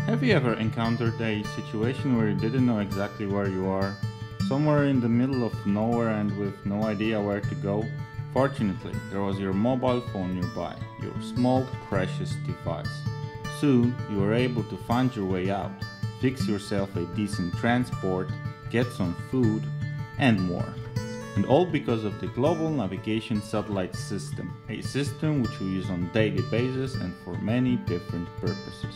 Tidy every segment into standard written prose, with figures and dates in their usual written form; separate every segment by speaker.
Speaker 1: Have you ever encountered a situation where you didn't know exactly where you are? Somewhere in the middle of nowhere and with no idea where to go? Fortunately, there was your mobile phone nearby, your small, precious device. Soon, you were able to find your way out, fix yourself a decent transport, get some food, and more. And all because of the Global Navigation Satellite System, a system which we use on a daily basis and for many different purposes.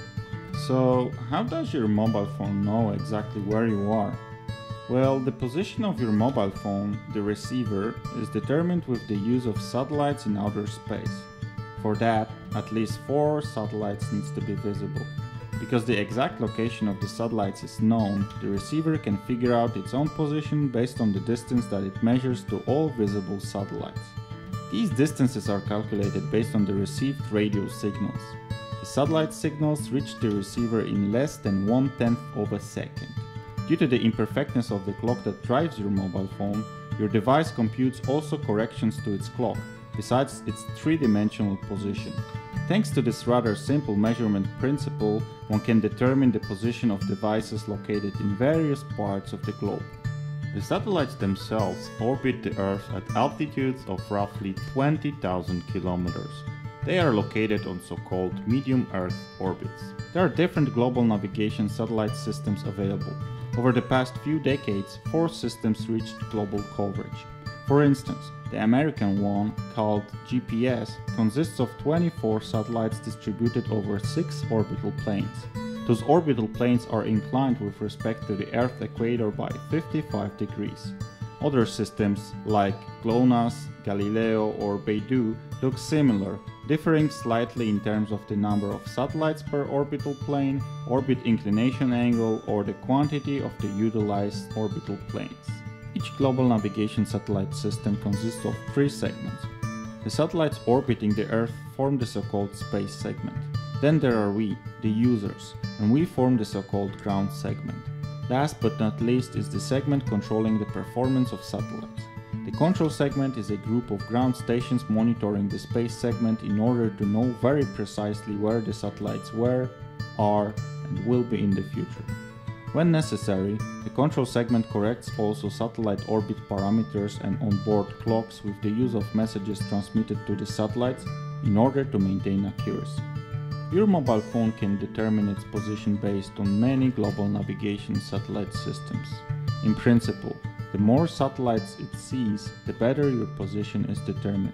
Speaker 1: So, how does your mobile phone know exactly where you are? Well, the position of your mobile phone, the receiver, is determined with the use of satellites in outer space. For that, at least 4 satellites needs to be visible. Because the exact location of the satellites is known, the receiver can figure out its own position based on the distance that it measures to all visible satellites. These distances are calculated based on the received radio signals. The satellite signals reach the receiver in less than 1/10 of a second. Due to the imperfectness of the clock that drives your mobile phone, your device computes also corrections to its clock, besides its 3-dimensional position. Thanks to this rather simple measurement principle, one can determine the position of devices located in various parts of the globe. The satellites themselves orbit the Earth at altitudes of roughly 20,000 kilometers. They are located on so-called medium Earth orbits. There are different global navigation satellite systems available. Over the past few decades, 4 systems reached global coverage. For instance, the American one, called GPS, consists of 24 satellites distributed over 6 orbital planes. Those orbital planes are inclined with respect to the Earth's equator by 55 degrees. Other systems, like GLONASS, Galileo or Beidou, look similar, differing slightly in terms of the number of satellites per orbital plane, orbit inclination angle, or the quantity of the utilized orbital planes. Each global navigation satellite system consists of 3 segments. The satellites orbiting the Earth form the so-called space segment. Then there are we, the users, and we form the so-called ground segment. Last but not least is the segment controlling the performance of satellites. The control segment is a group of ground stations monitoring the space segment in order to know very precisely where the satellites were, are, and will be in the future. When necessary, the control segment corrects also satellite orbit parameters and onboard clocks with the use of messages transmitted to the satellites in order to maintain accuracy. Your mobile phone can determine its position based on many global navigation satellite systems. In principle, the more satellites it sees, the better your position is determined.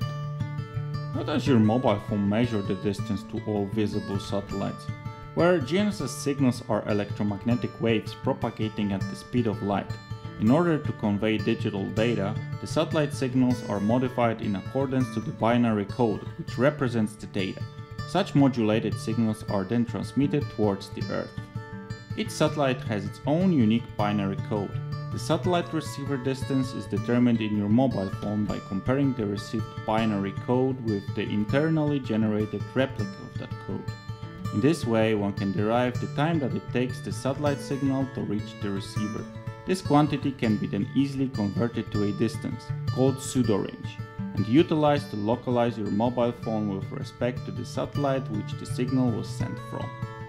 Speaker 1: How does your mobile phone measure the distance to all visible satellites? Where GNSS signals are electromagnetic waves propagating at the speed of light. In order to convey digital data, the satellite signals are modified in accordance to the binary code, which represents the data. Such modulated signals are then transmitted towards the Earth. Each satellite has its own unique binary code. The satellite receiver distance is determined in your mobile phone by comparing the received binary code with the internally generated replica of that code. In this way, one can derive the time that it takes the satellite signal to reach the receiver. This quantity can be then easily converted to a distance, called pseudorange, and utilized to localize your mobile phone with respect to the satellite which the signal was sent from.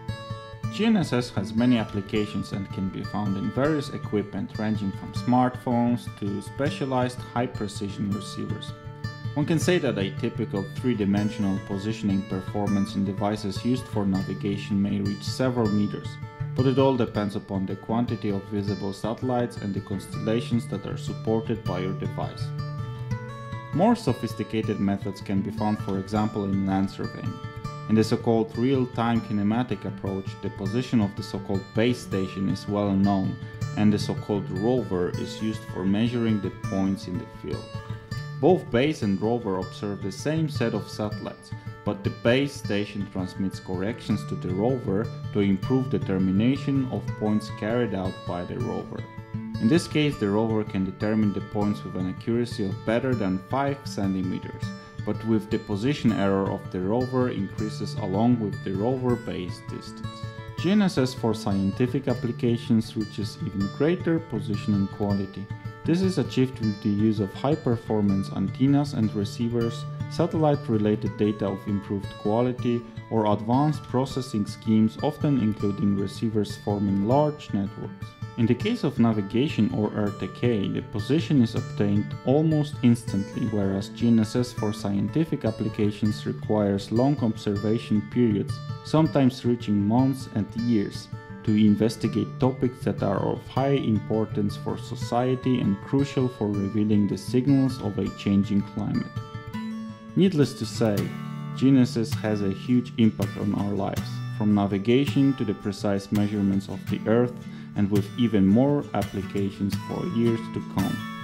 Speaker 1: GNSS has many applications and can be found in various equipment ranging from smartphones to specialized high-precision receivers. One can say that a typical 3-dimensional positioning performance in devices used for navigation may reach several meters, but it all depends upon the quantity of visible satellites and the constellations that are supported by your device. More sophisticated methods can be found, for example, in land surveying. In the so-called real-time kinematic approach, the position of the so-called base station is well known, and the so-called rover is used for measuring the points in the field. Both base and rover observe the same set of satellites, but the base station transmits corrections to the rover to improve determination of points carried out by the rover. In this case, the rover can determine the points with an accuracy of better than 5 centimeters, but with the position error of the rover increases along with the rover base distance. GNSS for scientific applications reaches even greater positioning quality. This is achieved with the use of high-performance antennas and receivers, satellite-related data of improved quality, or advanced processing schemes, often including receivers forming large networks. In the case of navigation or RTK, the position is obtained almost instantly, whereas GNSS for scientific applications requires long observation periods, sometimes reaching months and years, to investigate topics that are of high importance for society and crucial for revealing the signals of a changing climate. Needless to say, GNSS has a huge impact on our lives, from navigation to the precise measurements of the Earth, and with even more applications for years to come.